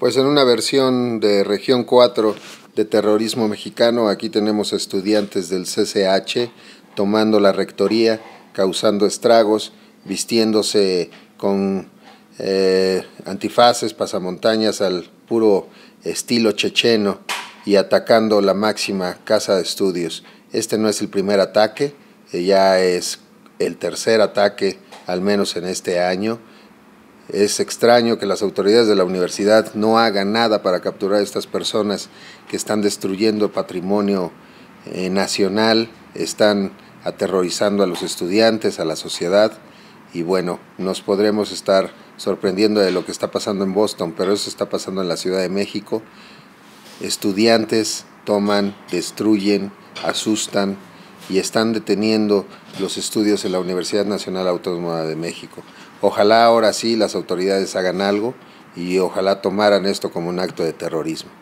Pues en una versión de Región 4 de terrorismo mexicano, aquí tenemos estudiantes del CCH tomando la rectoría, causando estragos, vistiéndose con antifaces, pasamontañas al puro estilo checheno y atacando la máxima casa de estudios. Este no es el primer ataque, ya es el tercer ataque, al menos en este año. Es extraño que las autoridades de la universidad no hagan nada para capturar a estas personas que están destruyendo el patrimonio nacional, están aterrorizando a los estudiantes, a la sociedad, y bueno, nos podremos estar sorprendiendo de lo que está pasando en Boston, pero eso está pasando en la Ciudad de México. Estudiantes toman, destruyen, asustan y están deteniendo los estudios en la Universidad Nacional Autónoma de México. Ojalá ahora sí las autoridades hagan algo y ojalá tomaran esto como un acto de terrorismo.